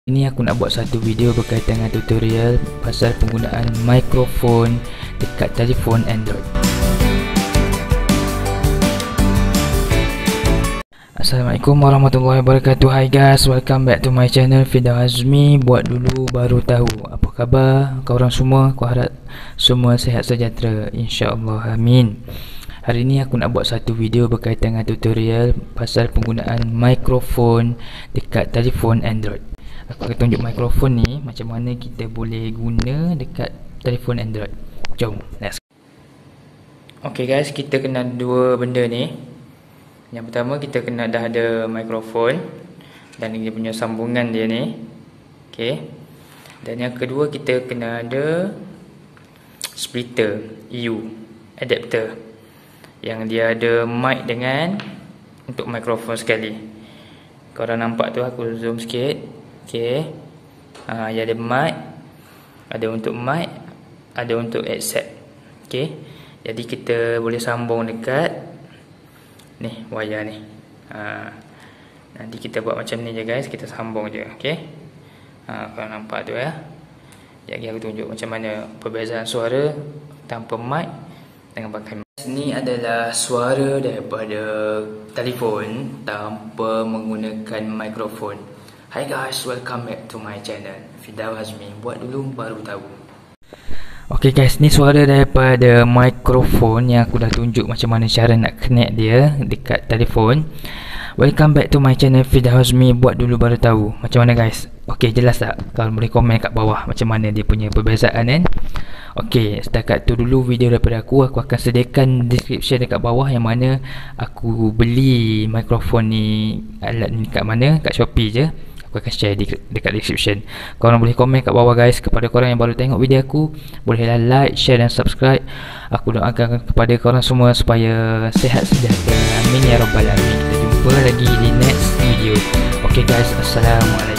Ini aku nak buat satu video berkaitan dengan tutorial pasal penggunaan mikrofon dekat telefon Android. Assalamualaikum warahmatullahi wabarakatuh. Hi guys, welcome back to my channel Firdaus Hazmi. Buat dulu baru tahu. Apa khabar korang semua? Aku harap semua sihat sejahtera, insya-Allah, amin. Hari ni aku nak buat satu video berkaitan dengan tutorial pasal penggunaan mikrofon dekat telefon Android. Aku akan tunjuk mikrofon ni macam mana kita boleh guna dekat telefon Android. Jom, let's go. Okay guys, kita kena dua benda ni. Yang pertama, kita kena dah ada mikrofon dan dia punya sambungan dia ni. Okay. Dan yang kedua, kita kena ada splitter EU adapter yang dia ada mic dengan untuk mikrofon sekali. Korang nampak tu, aku zoom sikit. Okay. Dia ada mic, ada untuk mic, ada untuk headset. Okay. Jadi kita boleh sambung dekat ni wayar ni. Nanti kita buat macam ni je guys, kita sambung je. Okay. Kalau nampak tu ya. Jadi aku tunjuk macam mana perbezaan suara tanpa mic dengan pakai mic. Ini adalah suara daripada telefon tanpa menggunakan mikrofon. Hi guys, welcome back to my channel Firdaus Hazmi. Buat dulu baru tahu. Okay guys, ni suara daripada mikrofon yang aku dah tunjuk macam mana cara nak connect dia dekat telefon. Welcome back to my channel Firdaus Hazmi. Buat dulu baru tahu. Macam mana guys? Okay, jelas tak? Kalau boleh komen kat bawah macam mana dia punya perbezaan kan? Okay, setakat tu dulu video daripada aku. Aku akan sediakan description dekat bawah yang mana aku beli mikrofon ni, alat ni kat mana, kat Shopee je. Aku akan share dekat description. Korang boleh komen kat bawah guys. Kepada korang yang baru tengok video aku, bolehlah like, share dan subscribe. Aku doakan kepada korang semua supaya sihat sejahtera, amin ya rabbal alamin. Kita jumpa lagi di next video. Okay guys, assalamualaikum.